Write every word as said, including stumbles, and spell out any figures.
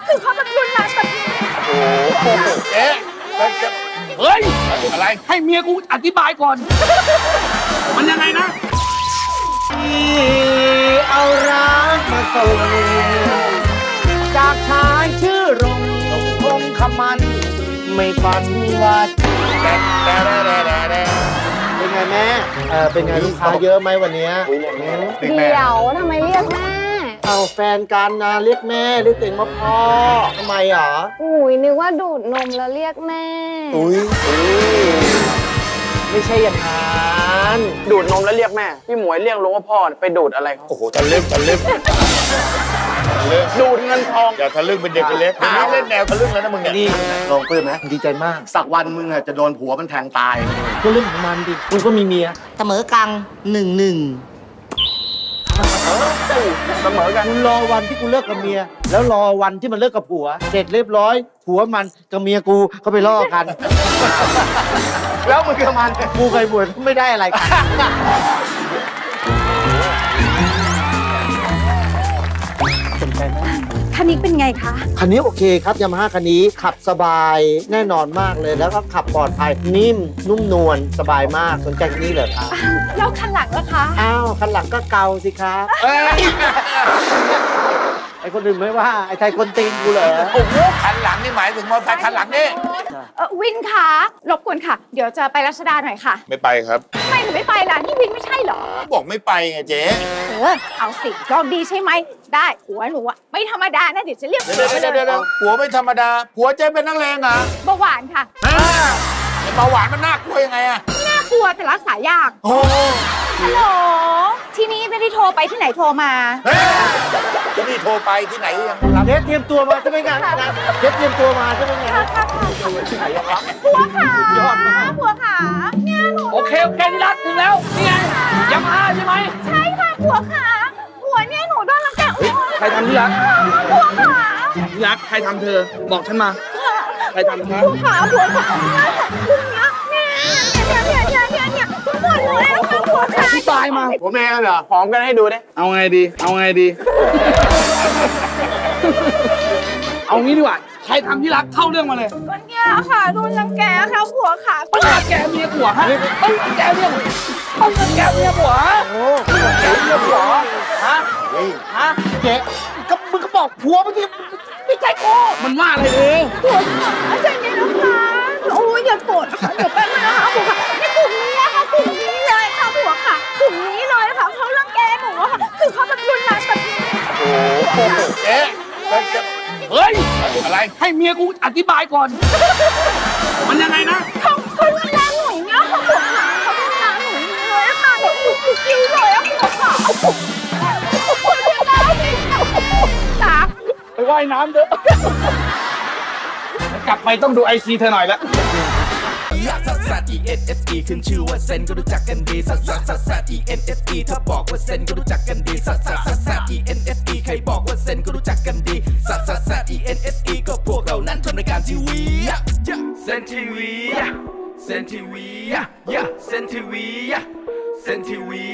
คือเขาแบบรุนแรงแบบนี้โอ้โหเอ๊ะเฮ้ยอะไรให้เมียกูอธิบายก่อนมันยังไงนะเอารักมาส่งจากชายชื่อรงคงขมันไม่ฝันว่าเป็นไงแม่เออเป็นไงลูกค้าเยอะไหมวันนี้เดี๋ยวทำไมเรียกแม่เอาแฟนกันนะเรียกแม่เรียกเองว่าพ่อทำไมหรออุ้ยนึกว่าดูดนมแล้วเรียกแม่อุ้ยไม่ใช่อย่างนั้นดูดนมแล้วเรียกแม่พี่หมวยเรียกลุงว่าพ่อไปดูดอะไรเขาโอ้โหทะลึ่งทะลึ่งดูดเงินทองอย่าทะลึ่งเป็นเด็กเล็กนี่เล่นแนวทะลึ่งแล้วนะมึงเนี่ยนี่ลองเพิ่มไหมดีใจมากสักวันมึงอ่ะจะโดนผัวมันแทงตายก็เรื่องของมันดิมึงก็มีเมียเสมอกังหนึ่งหนึ่งเสมอกันกูรอวันที่กูเลิกกับเมียแล้วรอวันที่มันเลิกกับผัวเสร็จเรียบร้อยผัวมันกับเมียกูเขาไปล่อกันแล้วมึงกับมันกูเคยบวชไม่ได้อะไรกันคันนี้เป็นไงคะคันนี้โอเคครับยามาฮ่าคันนี้ขับสบายแน่นอนมากเลยแล้วก็ขับปลอดภัยนิ่มนุ่มนวลสบายมากสนใจคันนี้เหรอครับแล้วคันหลังล่ะคะอ้าวคันหลังก็เกาสิครับไอ้คนอื่นไม่ว่าไอ้ไทยคนตีนกูเหรอโอ้โหคันหลังนี่หมายถึงมอเตอร์ไซค์คันหลังนี่เออวินคะรบกวนค่ะเดี๋ยวจะไปรัชดาหน่อยค่ะไม่ไปครับทำไมถึงไม่ไปล่ะนี่วินไม่ใช่เหรอบอกไม่ไปไงเจ๊เออเอาสิลองดีใช่ไหมได้หัวหนูอะไม่ธรรมดานะเดี๋ยวจะเรียกผัวไปเลยผัวไม่ธรรมดาผัวเจ๊เป็นนักเลงอ่ะเบาหวานค่ะเบาหวานมันน่ากลัวยังไงอะน่ากลัวแต่รักษายากโอ้ฮัลโหลที่นี่ไม่ได้โทรไปที่ไหนโทรมาที่นี่โทรไปที่ไหนยังรับเทสเตรียมตัวมาใช่ไหมงานเทสเตรียมตัวมาใช่ไหมงานค่ะค่ะค่ะผัวค่ะยอดมากผัวค่ะเนี่ยหนูโอเคโอเคที่รักถึงแล้วนี่ไงยามาฮ่าใช่ไหมใช่ค่ะผัวค่ะผัวเนี่ยหนูโดนรังแกใครทำที่รักผัวค่ะที่รักใครทำเธอบอกฉันมาใครทำคะผัวค่ะผัวค่ะเนี่ยเนี่ยเนี่ยเนี่ยเนี่ยทุกคนรู้แล้วค่ะผัวค่ะอธิบายมาผัวแม่เหรอหอมกันให้ดูดิเอาไงดีเอาไงดีเอางี้ดีกว่าใครทำที่รักเข้าเรื่องมาเลยก็เนี่ยค่ะโดนรังแกค่ะผัวค่ะต้องรังแกเมียผัวฮะต้องรังแกเมียต้องรังแกเมียผัวโอ้เมียผัวฮะฮะเจ๊ก็มึงก็บอกผัวเมื่อกี้ไม่ใช่กูมันว่าอะไรเลยผัวค่ะใจเย็นนะคะโอ้ยอย่าโกรธนะคะเดี๋ยวแป๊บนึงนะคะผัวค่ะในกลุ่มนี้ค่ะกลุ่มนี้เลยค่ะผัวค่ะกลุ่มนี้เลยค่ะเขารังแกหนูค่ะคือเขาแบบรุนแรงแบบนี้โอ้โหเจ๊เฮ้ยอะไรให้เมียกูอธิบายก่อนมันยังไงนะเขาเขารุนแรงหนูเนี่ยค่ะผัวค่ะเขารุนแรงหนูเลยค่ะแบบคุกคิวเลยอะผัวค่ะผัวรุนแรงจริงจ้าไปว่ายน้ำเถอะกลับไปต้องดูไอซีเธอหน่อยละซัสซัส อี เอ็น เอส อี ขึ้นชื่อว่าเซนก็รู้จักกันดีซัสซัสซัสซัส อี เอ็น เอส อี ถ้าบอกว่าเซนก็รู้จักกันดีซัสซัสซัสซัส อี เอ็น เอส อี ใครบอกว่าเซนก็รู้จักกันดีซัสซัสซัส อี เอ็น เอส อี ก็พวกเรานั้นทำรายการทีวีเซนทีวีเซนทีวีเซนทีวีเซนทีวี